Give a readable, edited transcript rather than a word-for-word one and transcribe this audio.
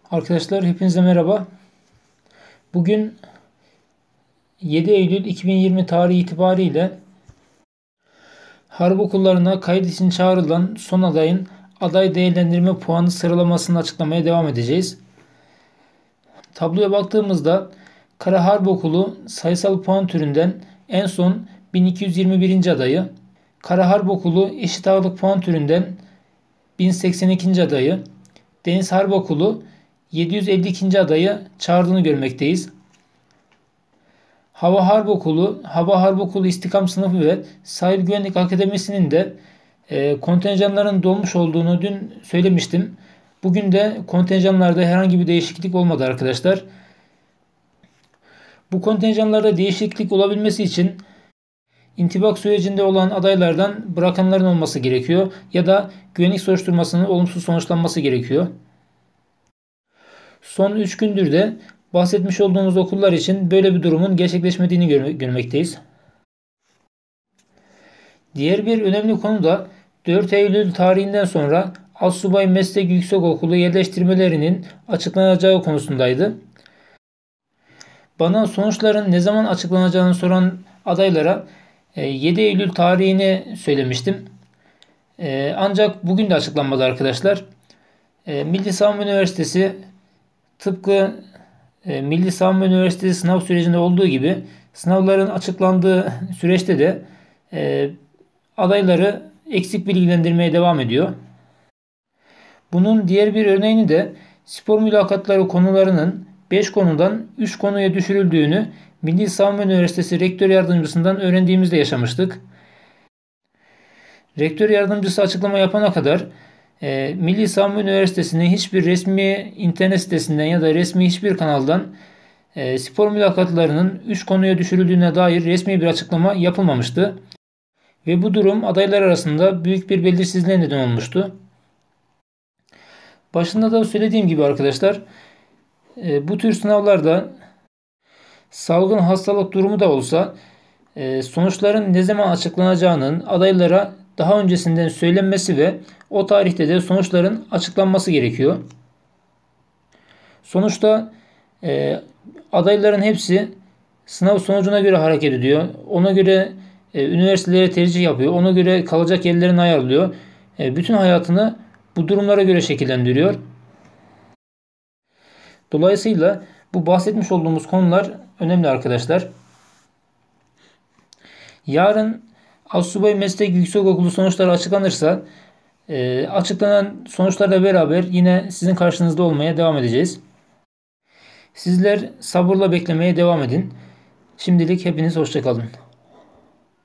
Arkadaşlar hepinize merhaba. Bugün 7 Eylül 2020 tarihi itibariyle harp okullarına kayıt için çağrılan son adayın aday değerlendirme puanı sıralamasını açıklamaya devam edeceğiz. Tabloya baktığımızda Kara Harp Okulu sayısal puan türünden en son 1221. adayı, Kara Harp Okulu eşit ağırlık puan türünden 1082. adayı, Deniz Harp Okulu 752. adayı çağırdığını görmekteyiz. Hava Harp Okulu İstikam Sınıfı ve Sahil Güvenlik Akademisi'nin de kontenjanların dolmuş olduğunu dün söylemiştim. Bugün de kontenjanlarda herhangi bir değişiklik olmadı arkadaşlar. Bu kontenjanlarda değişiklik olabilmesi için intibak sürecinde olan adaylardan bırakanların olması gerekiyor ya da güvenlik soruşturmasının olumsuz sonuçlanması gerekiyor. Son 3 gündür de bahsetmiş olduğumuz okullar için böyle bir durumun gerçekleşmediğini görmekteyiz. Diğer bir önemli konu da 4 Eylül tarihinden sonra Astsubay Meslek Yüksekokulu yerleştirmelerinin açıklanacağı konusundaydı. Bana sonuçların ne zaman açıklanacağını soran adaylara 7 Eylül tarihini söylemiştim. Ancak bugün de açıklanmadı arkadaşlar. Milli Savunma Üniversitesi tıpkı Milli Savunma Üniversitesi sınav sürecinde olduğu gibi sınavların açıklandığı süreçte de adayları eksik bilgilendirmeye devam ediyor. Bunun diğer bir örneğini de spor mülakatları konularının 5 konudan 3 konuya düşürüldüğünü Milli Savunma Üniversitesi Rektör Yardımcısından öğrendiğimizde yaşamıştık. Rektör Yardımcısı açıklama yapana kadar Milli Savunma Üniversitesi'ne hiçbir resmi internet sitesinden ya da resmi hiçbir kanaldan spor mülakatlarının 3 konuya düşürüldüğüne dair resmi bir açıklama yapılmamıştı. Ve bu durum adaylar arasında büyük bir belirsizliğe neden olmuştu. Başında da söylediğim gibi arkadaşlar, bu tür sınavlarda salgın hastalık durumu da olsa sonuçların ne zaman açıklanacağının adaylara daha öncesinden söylenmesi ve o tarihte de sonuçların açıklanması gerekiyor. Sonuçta adayların hepsi sınav sonucuna göre hareket ediyor. Ona göre üniversitelere tercih yapıyor. Ona göre kalacak yerlerini ayarlıyor. Bütün hayatını bu durumlara göre şekillendiriyor. Dolayısıyla bu bahsetmiş olduğumuz konular önemli arkadaşlar. Yarın Astsubay Meslek Yüksekokulu sonuçları açıklanırsa açıklanan sonuçlarla beraber yine sizin karşınızda olmaya devam edeceğiz. Sizler sabırla beklemeye devam edin. Şimdilik hepiniz hoşça kalın.